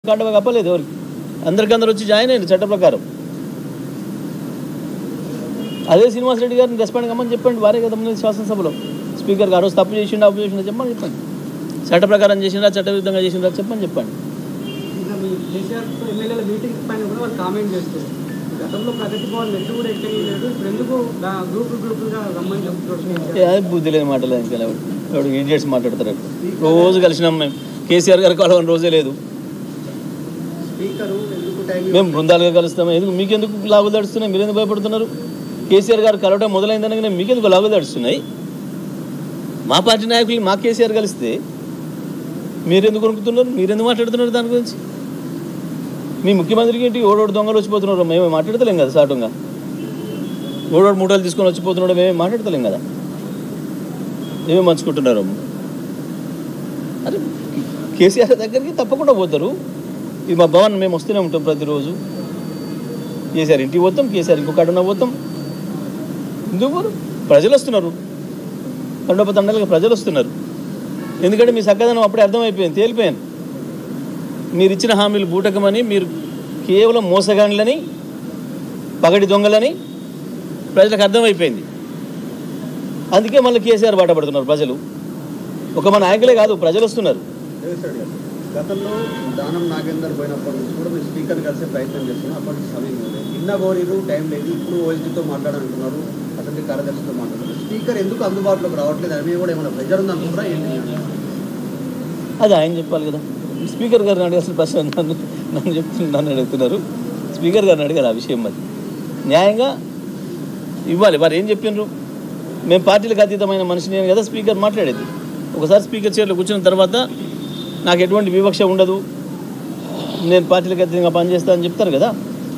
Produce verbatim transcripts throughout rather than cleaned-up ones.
కండవ కప్పలేదు ఎవరికి, అందరికి అందరు వచ్చి జాయిన్ అయ్యారు చట్ట ప్రకారం. అదే శ్రీనివాసరెడ్డి గారిని రెస్పాండ్ కమ్మని చెప్పండి, వారే కదా ముందు శాసనసభలో స్పీకర్కి ఆ రోజు తప్పు చేసిండా అప్పు చేసిండా చెప్పమని చెప్పండి, చట్ట ప్రకారం చేసిందా చట్ట విరుద్ధంగా చేసిందా చెప్పని చెప్పండి. అది బుద్ధి లేని మాటలు ఇంకా ఎవడు ఇడియట్స్ మాట్లాడతారు. రోజు కలిసినాం మేము, కేసీఆర్ గారు కలవని రోజే లేదు. మేము బృందాలుగా కలుస్తాము, ఎందుకు మీకెందుకు లాగులు దడుస్తున్నాయి, మీరు ఎందుకు భయపడుతున్నారు? కేసీఆర్ గారు కలవటం మొదలైందనగానే మీకెందుకు లాగులు దడుస్తున్నాయి? మా పార్టీ నాయకులు మా కేసీఆర్ కలిస్తే మీరెందుకు కొనుక్కుతున్నారు, మీరెందుకు మాట్లాడుతున్నారు దాని గురించి? మీ ముఖ్యమంత్రికి ఏంటి ఓడోడు దొంగలు వచ్చిపోతున్నారు, మేమే మాట్లాడతలేం కదా సాటంగా. ఓడోడు మూటలు తీసుకొని వచ్చిపోతున్నాడు, మేమే మాట్లాడతలేం కదా, మేమే మంచుకుంటున్నారు. అరే కేసీఆర్ దగ్గరికి తప్పకుండా పోతారు. ఇది మా భవన్, మేము వస్తూనే ఉంటాం ప్రతిరోజు. కేసీఆర్ ఇంటికి పోతాం, కేసీఆర్ ఇంకొక అడుగున పోతాం. ఎందుకు ప్రజలు వస్తున్నారు, తండోపతండాలుగా ప్రజలు వస్తున్నారు. ఎందుకంటే మీ చక్కదనం అప్పుడే అర్థమైపోయింది, తేలిపోయాను. మీరు ఇచ్చిన హామీలు బూటకమని, మీరు కేవలం మోసగాండ్లని, పగటి దొంగలని ప్రజలకు అర్థమైపోయింది. అందుకే మళ్ళీ కేసీఆర్ బాట పడుతున్నారు ప్రజలు. ఒక మన నాయకులే కాదు, ప్రజలు వస్తున్నారు. గతంలో దానం నాగేందర్ పోయినప్పటి నుంచి కూడా మీరు స్పీకర్ కలిసే ప్రయత్నం చేస్తున్నారు. అప్పటి నుంచి సమయం లేదు, నిన్న కోరిరు టైం లేదు, ఇప్పుడు ఓఎస్డీతో మాట్లాడాలంటున్నారు, అసెంబ్లీ కార్యదర్శితో మాట్లాడుతున్నారు. స్పీకర్ ఎందుకు అందుబాటులోకి రావట్లేదు అని కూడా ఏమైనా ప్రెజర్ ఉందనుకుంటారా ఏంటి? అది ఆయన చెప్పాలి కదా. స్పీకర్ గారిని అడిగాల్సిన ప్రశ్న నన్ను నన్ను చెప్తున్నారు, నన్ను అడుగుతున్నారు. స్పీకర్ గారిని అడిగారు ఆ విషయం. మరి న్యాయంగా ఇవ్వాలి. వారు ఏం చెప్పినారు? మేము పార్టీలకు అతీతమైన మనిషిని కదా స్పీకర్ మాట్లాడేది. ఒకసారి స్పీకర్ చైర్లో కూర్చున్న తర్వాత నాకు ఎటువంటి వివక్ష ఉండదు, నేను పార్టీలకు అతీతంగా పనిచేస్తా అని చెప్తారు కదా.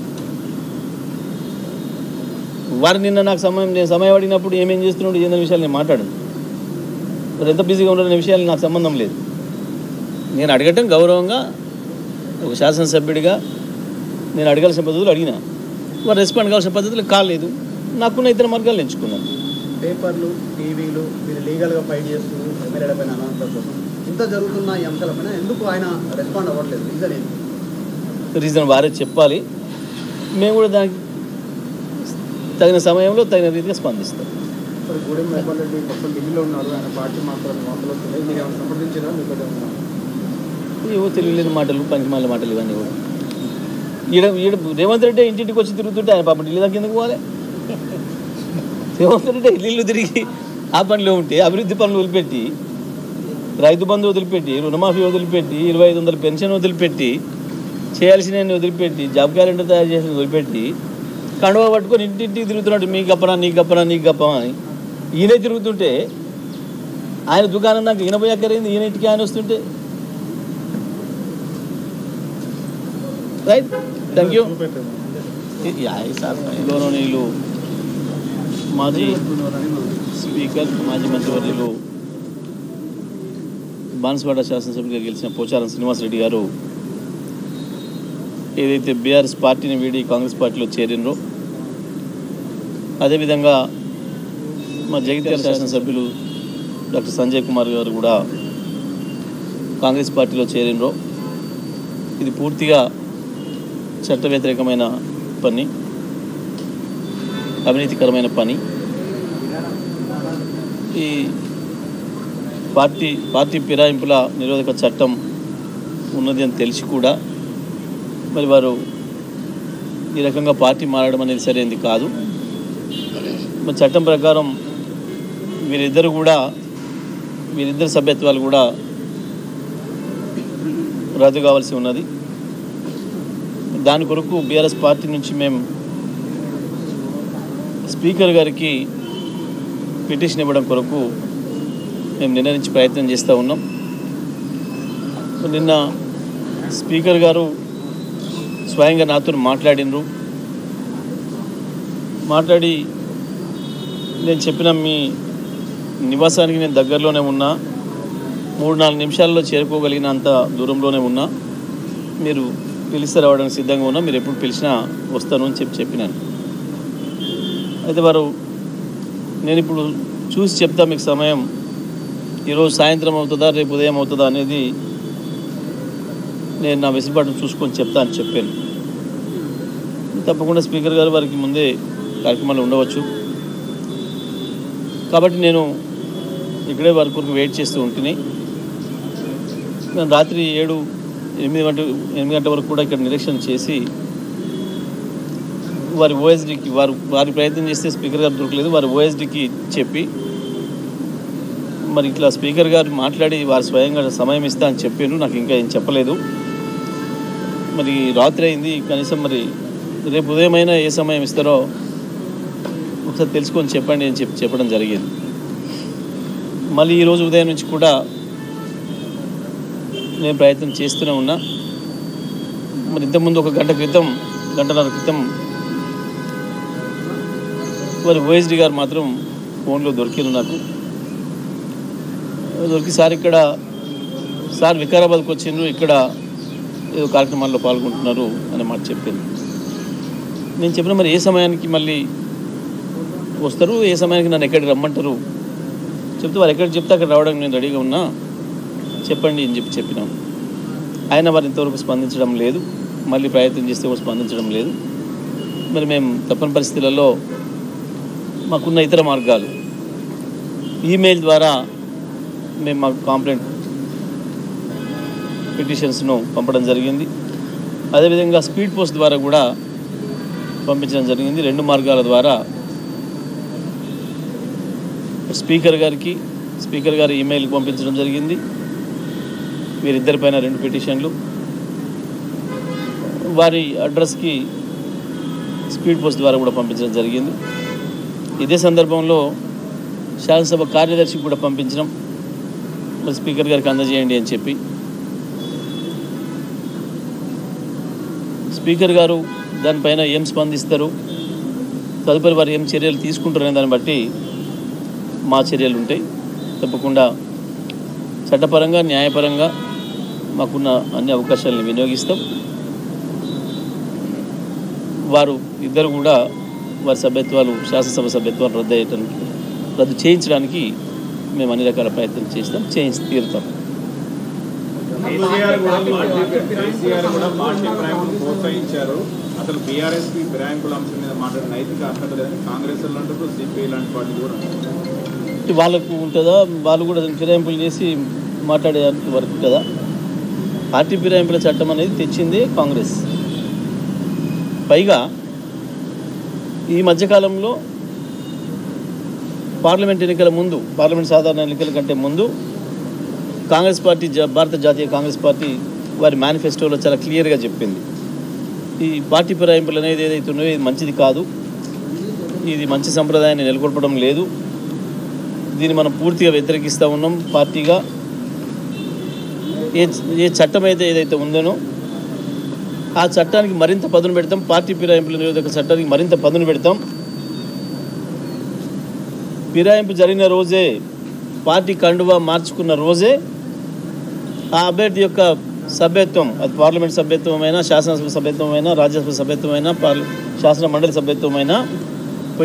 వారు నిన్న నాకు సమయం నేను సమయం అడిగినప్పుడు ఏమేం చేస్తున్నాడు ఏదైనా విషయాలు నేను మాట్లాడను. మరి ఎంత బిజీగా ఉండడం విషయాలు నాకు సంబంధం లేదు. నేను అడగటం గౌరవంగా ఒక శాసనసభ్యుడిగా నేను అడగాల్సిన పద్ధతులు అడిగినా, వారు రెస్పాండ్ కావాల్సిన పద్ధతులు కాలేదు. నాకున్న ఇతర మార్గాలు ఎంచుకున్నాను. పేపర్లు, టీవీలు, మీరు లీగల్గా ఫైట్ చేస్తున్నారు ఎమ్మెల్యేల పైన, అనాథల కోసం ఇంత జరుగుతున్న ఈ అంశాలపైన ఎందుకు ఆయన రెస్పాండ్ అవ్వట్లేదు? రీజన్ ఏంటి? రీజన్ వారే చెప్పాలి, మేము కూడా దానికి తగిన సమయంలో తగిన రీతిగా స్పందిస్తాం. గూడెం రేవంత్ రెడ్డి మొత్తం ఢిల్లీలో ఉన్నారు, ఆయన పార్టీ మాత్రం వార్తలు వస్తున్నాయి, మీరు ఏమైనా సంప్రదించారా? మీకు ఏవో తెలియలేని మాటలు, పంచమాల మాటలు ఇవన్నీ కూడా. ఈడ ఈడ రేవంత్ రెడ్డి ఇంటింటికి వచ్చి తిరుగుతుంటే ఆయన పాప ఢిల్లీ దాకా ఎందుకు పోవాలి? రేవంత్ రెడ్డి ఇల్లు తిరిగి ఆ పనిలో ఉంటే అభివృద్ధి పనులు వదిలిపెట్టి, రైతు బంధు వదిలిపెట్టి, రుణమాఫీ వదిలిపెట్టి, ఇరవై ఐదు వందల పెన్షన్ వదిలిపెట్టి, చేయాల్సినవి వదిలిపెట్టి, జాబ్ క్యాలెండర్ తయారు చేసిన వదిలిపెట్టి కండువా పట్టుకొని ఇంటింటికి తిరుగుతున్నాడు. మీ గప్పనా నీ గప్పనా నీ గప్పనా అని ఈయనే తిరుగుతుంటే, ఆయన దుకాణం దాకా ఈయన పోయాకరైంది, ఈయన ఇంటికి ఆయన వస్తుంటే. Right, thank you. గౌరవనీయులు మాజీ స్పీకర్, మాజీ మంత్రివర్యులు, బాన్సువాడ శాసనసభ్యుడిగా గెలిచిన పోచారం శ్రీనివాసరెడ్డి గారు ఏదైతే బీఆర్ఎస్ పార్టీని వీడి కాంగ్రెస్ పార్టీలో చేరినరో, అదేవిధంగా మా జగిత్యాల శాసనసభ్యులు డాక్టర్ సంజయ్ కుమార్ గారు కూడా కాంగ్రెస్ పార్టీలో చేరినరో, ఇది పూర్తిగా చట్ట వ్యతిరేకమైన పని, అవినీతికరమైన పని. ఈ పార్టీ పార్టీ ఫిరాయింపుల నిరోధక చట్టం ఉన్నది అని తెలిసి కూడా మరి వారు ఈ రకంగా పార్టీ మారడం అనేది సరైనది కాదు. మరి చట్టం ప్రకారం వీరిద్దరు కూడా వీరిద్దరు సభ్యత్వాలు కూడా రద్దు కావాల్సి ఉన్నది. దాని కొరకు బీఆర్ఎస్ పార్టీ నుంచి మేము స్పీకర్ గారికి పిటిషన్ ఇవ్వడం కొరకు మేము నిర్ణయించి ప్రయత్నం చేస్తూ ఉన్నాం. నిన్న స్పీకర్ గారు స్వయంగా నాతో మాట్లాడినరు. మాట్లాడి నేను చెప్పిన మీ నివాసానికి నేను దగ్గరలోనే ఉన్నా, మూడు నాలుగు నిమిషాల్లో చేరుకోగలిగినంత దూరంలోనే ఉన్నా, మీరు పిలిస్తే రావడానికి సిద్ధంగా ఉన్నా, మీరు ఎప్పుడు పిలిచినా వస్తాను అని చెప్పి చెప్పినాను. అయితే వారు నేను ఇప్పుడు చూసి చెప్తా మీకు సమయం, ఈరోజు సాయంత్రం అవుతుందా రేపు ఉదయం అవుతుందా అనేది నేను నా వెసులుబాటును చూసుకొని చెప్తా అని చెప్పాను. తప్పకుండా స్పీకర్ గారు వారికి ముందే కార్యక్రమాలు ఉండవచ్చు కాబట్టి నేను ఇక్కడే వారి కొరకు వెయిట్ చేస్తూ ఉంటున్నాయి. నేను రాత్రి ఏడు ఎనిమిది గంట ఎనిమిది గంటల వరకు కూడా ఇక్కడ నిరీక్షణ చేసి వారి ఓఎస్డీకి వారు వారి ప్రయత్నం చేస్తే స్పీకర్ గారు దొరకలేదు, వారి ఓఎస్డీకి చెప్పి మరి ఇట్లా స్పీకర్ గారు మాట్లాడి వారు స్వయంగా సమయం ఇస్తా అని చెప్పాను. నాకు ఇంకా ఏం చెప్పలేదు. మరి రాత్రి అయింది, కనీసం మరి రేపు ఉదయం అయినా ఏ సమయం ఇస్తారో ఒకసారి తెలుసుకొని చెప్పండి అని చెప్పి చెప్పడం జరిగింది. మళ్ళీ ఈరోజు ఉదయం నుంచి కూడా నేను ప్రయత్నం చేస్తూనే ఉన్నా. మరి ఇంతకుముందు ఒక గంట క్రితం గంటన్నర క్రితం వారి ఓఎస్డీ గారు మాత్రం ఫోన్లో దొరికింది నాకు. దొరికి సార్ ఇక్కడ సార్ వికారాబాద్కి వచ్చిండ్రు, ఇక్కడ ఏదో కార్యక్రమాల్లో పాల్గొంటున్నారు అనే మాట చెప్పింది. నేను చెప్పిన మరి ఏ సమయానికి మళ్ళీ వస్తారు, ఏ సమయానికి నన్ను ఎక్కడికి రమ్మంటారు చెప్తే వారు ఎక్కడికి చెప్తే అక్కడ రావడానికి నేను రెడీగా ఉన్నా, చెప్పండి అని చెప్పి చెప్పినాం. ఆయన వారు ఇంతవరకు స్పందించడం లేదు, మళ్ళీ ప్రయత్నం చేస్తే కూడా స్పందించడం లేదు. మరి మేము తప్పని పరిస్థితులలో మాకున్న ఇతర మార్గాలు ఈమెయిల్ ద్వారా మేము మాకు కాంప్లైంట్ పిటిషన్స్ను పంపడం జరిగింది. అదేవిధంగా స్పీడ్ పోస్ట్ ద్వారా కూడా పంపించడం జరిగింది. రెండు మార్గాల ద్వారా స్పీకర్ గారికి స్పీకర్ గారి ఈమెయిల్కి పంపించడం జరిగింది. వీరిద్దరిపైన రెండు పిటిషన్లు, వారి అడ్రస్కి స్పీడ్ పోస్ట్ ద్వారా కూడా పంపించడం జరిగింది. ఇదే సందర్భంలో శాసనసభ కార్యదర్శికి కూడా పంపించడం, మరి స్పీకర్ గారికి అందజేయండి అని చెప్పి. స్పీకర్ గారు దానిపైన ఏం స్పందిస్తారు, తదుపరి వారు ఏం చర్యలు తీసుకుంటారనే దాన్ని బట్టి మా చర్యలు ఉంటాయి. తప్పకుండా చట్టపరంగా న్యాయపరంగా మాకున్న అన్ని అవకాశాలను వినియోగిస్తాం. వారు ఇద్దరు కూడా వారి సభ్యత్వాలు శాసనసభ సభ్యత్వాలు రద్దు అయ్యడానికి రద్దు చేయించడానికి మేము అన్ని రకాల ప్రయత్నం చేస్తాం, చేయించి తీరుతాం. అసలు బీఆర్ఎస్ కి ఫిరాయింపుల అంశం మీద మాట్లాడిన నైతిక అర్హత లేదని కాంగ్రెస్ అంటారు, సిపిఐ లాంటి పార్టీ కూడా వాళ్ళకు ఉంటుందా, వాళ్ళు కూడా ఫిరాయింపులు చేసి మాట్లాడేదానికి వరకు ఉంటుందా? పార్టీ ఫిరాయింపుల చట్టం అనేది తెచ్చింది కాంగ్రెస్. పైగా ఈ మధ్యకాలంలో పార్లమెంట్ ఎన్నికల ముందు, పార్లమెంట్ సాధారణ ఎన్నికల కంటే ముందు కాంగ్రెస్ పార్టీ భారత జాతీయ కాంగ్రెస్ పార్టీ వారి మేనిఫెస్టోలో చాలా క్లియర్గా చెప్పింది, ఈ పార్టీ ఫిరాయింపులు అనేది ఏదైతే ఉన్నాయో ఇది మంచిది కాదు, ఇది మంచి సంప్రదాయాన్ని నెలకొల్పడం లేదు, దీన్ని మనం పూర్తిగా వ్యతిరేకిస్తూ ఉన్నాం. పార్టీగా ఏ ఏ చట్టం అయితే ఏదైతే ఉందనో ఆ చట్టానికి మరింత పదును పెడతాం, పార్టీ ఫిరాయింపుల నిరోధక చట్టానికి మరింత పదును పెడతాం. ఫిరాయింపు జరిగిన రోజే, పార్టీ కండువా మార్చుకున్న రోజే ఆ అభ్యర్థి యొక్క సభ్యత్వం, అది పార్లమెంట్ సభ్యత్వమైనా, శాసనసభ సభ్యత్వమైనా, రాజ్యసభ సభ్యత్వమైనా, పార్ల శాసన మండలి సభ్యత్వమైనా